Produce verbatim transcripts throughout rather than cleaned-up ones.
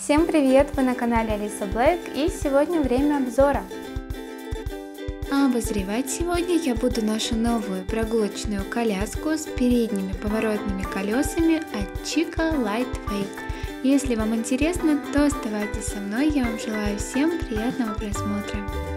Всем привет! Вы на канале Алиса Блэк, и сегодня время обзора. А обозревать сегодня я буду нашу новую прогулочную коляску с передними поворотными колесами от Chica Lightweight. Если вам интересно, то оставайтесь со мной, я вам желаю всем приятного просмотра.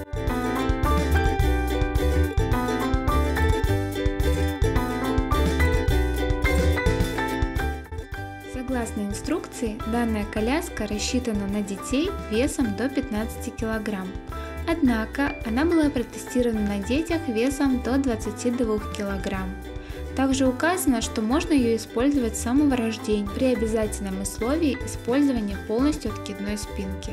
Согласно инструкции, данная коляска рассчитана на детей весом до пятнадцати килограмм. Однако она была протестирована на детях весом до двадцати двух килограмм. Также указано, что можно ее использовать с самого рождения при обязательном условии использования полностью откидной спинки.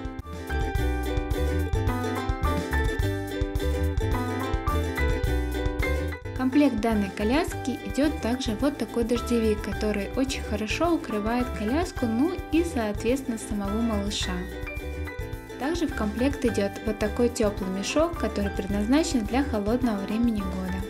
В комплект данной коляски идет также вот такой дождевик, который очень хорошо укрывает коляску, ну и соответственно самого малыша. Также в комплект идет вот такой теплый мешок, который предназначен для холодного времени года.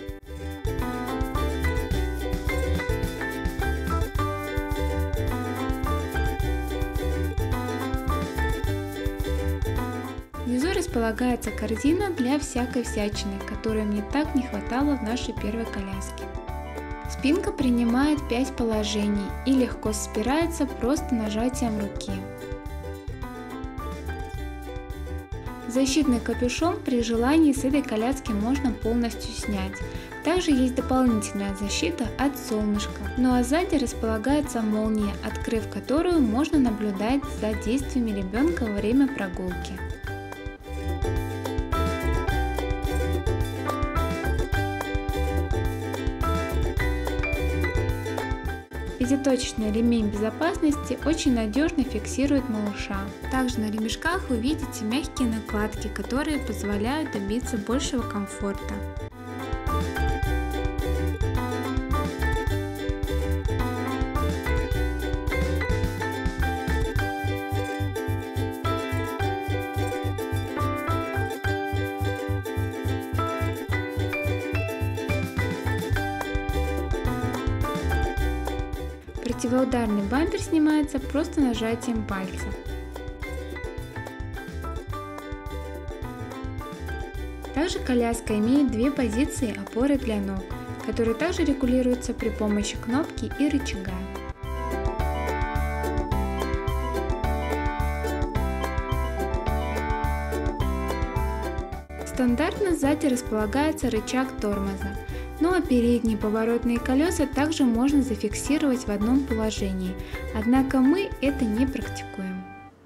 Внизу располагается корзина для всякой всячины, которой мне так не хватало в нашей первой коляске. Спинка принимает пять положений и легко спирается просто нажатием руки. Защитный капюшон при желании с этой коляски можно полностью снять. Также есть дополнительная защита от солнышка. Ну а сзади располагается молния, открыв которую можно наблюдать за действиями ребенка во время прогулки. Пятиточечный ремень безопасности очень надежно фиксирует малыша. Также на ремешках вы видите мягкие накладки, которые позволяют добиться большего комфорта. Противоударный бампер снимается просто нажатием пальца. Также коляска имеет две позиции опоры для ног, которые также регулируются при помощи кнопки и рычага. Стандартно сзади располагается рычаг тормоза. Ну а передние поворотные колеса также можно зафиксировать в одном положении, однако мы это не практикуем.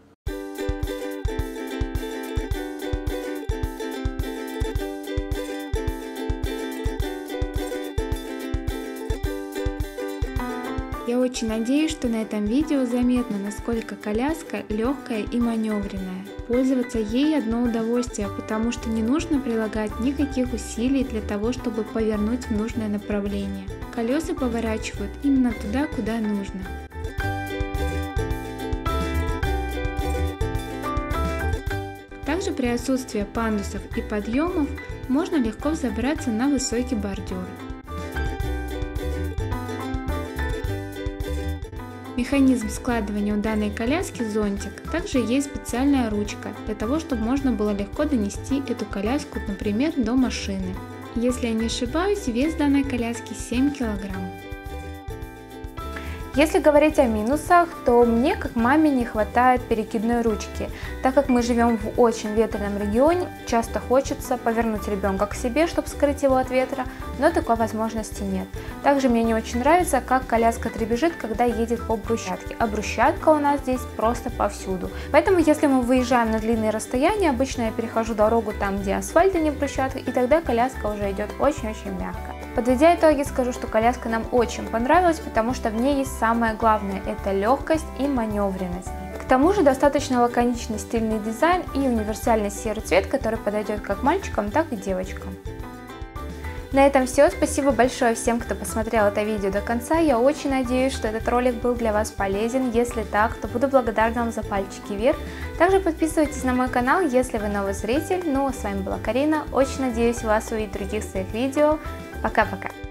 Я очень надеюсь, что на этом видео заметно, насколько коляска легкая и маневренная. Пользоваться ей одно удовольствие, потому что не нужно прилагать никаких усилий для того, чтобы повернуть в нужное направление. Колеса поворачивают именно туда, куда нужно. Также при отсутствии пандусов и подъемов можно легко взобраться на высокий бордюр. Механизм складывания у данной коляски зонтик. Также есть специальная ручка, для того, чтобы можно было легко донести эту коляску, например, до машины. Если я не ошибаюсь, вес данной коляски семь килограмм. Если говорить о минусах, то мне, как маме, не хватает перекидной ручки. Так как мы живем в очень ветреном регионе, часто хочется повернуть ребенка к себе, чтобы скрыть его от ветра, но такой возможности нет. Также мне не очень нравится, как коляска дребезжит, когда едет по брусчатке. А брусчатка у нас здесь просто повсюду. Поэтому, если мы выезжаем на длинные расстояния, обычно я перехожу дорогу там, где асфальт, а не брусчатка, и тогда коляска уже идет очень-очень мягко. Подведя итоги, скажу, что коляска нам очень понравилась, потому что в ней есть самое главное – это легкость и маневренность. К тому же достаточно лаконичный стильный дизайн и универсальный серый цвет, который подойдет как мальчикам, так и девочкам. На этом все. Спасибо большое всем, кто посмотрел это видео до конца. Я очень надеюсь, что этот ролик был для вас полезен. Если так, то буду благодарна вам за пальчики вверх. Также подписывайтесь на мой канал, если вы новый зритель. Ну а с вами была Карина. Очень надеюсь вас увидеть в других своих видео. Пока-пока!